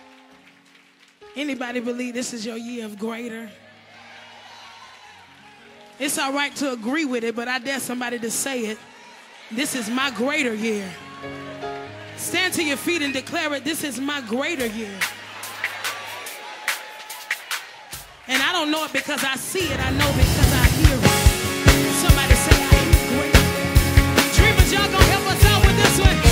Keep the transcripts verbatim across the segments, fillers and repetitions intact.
Anybody believe this is your year of greater? It's all right to agree with it, but I dare somebody to say it. This is my greater year. Stand to your feet and declare it. This is my greater year. And I don't know it because I see it. I know because I hear it. Somebody say, I hear great. Dreamers, y'all gonna help us out with this one?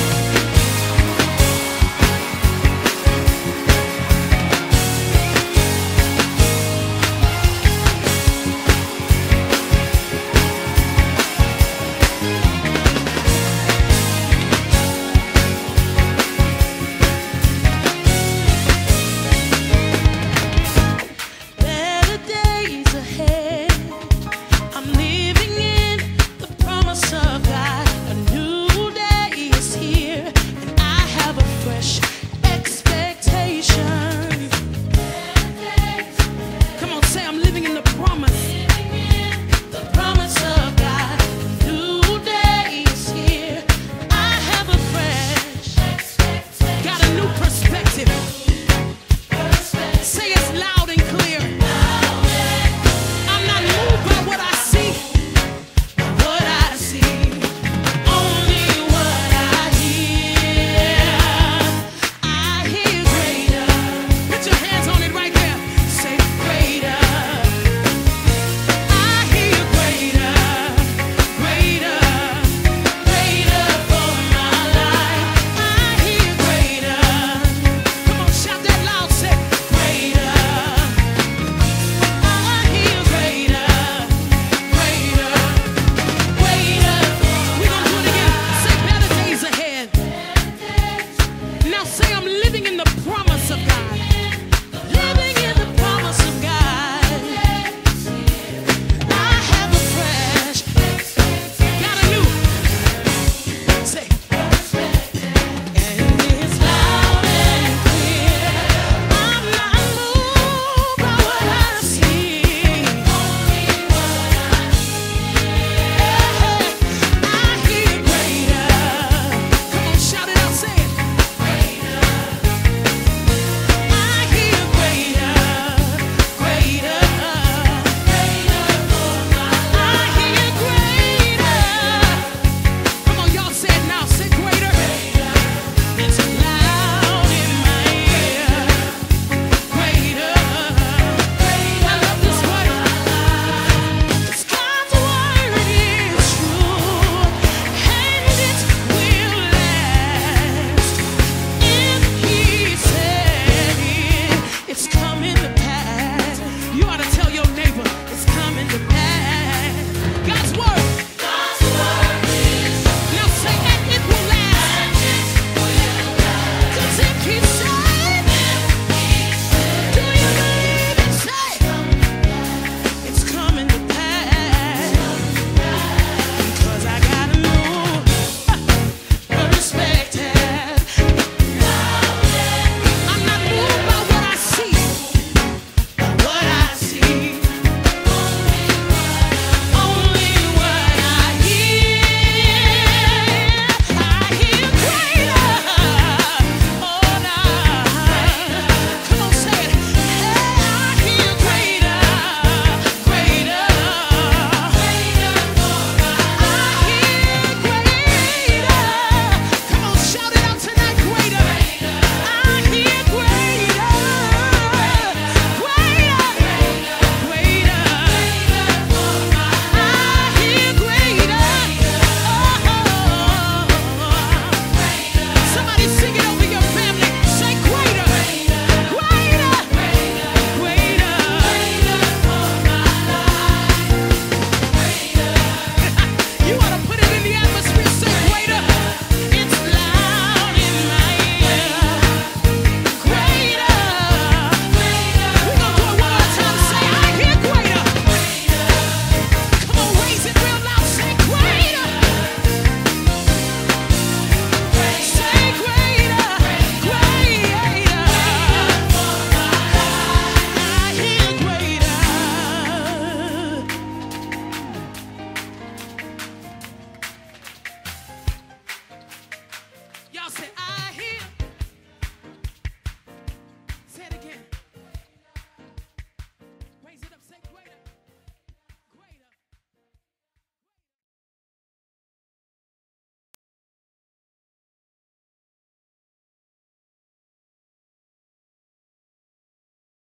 Say I'm living in the promise.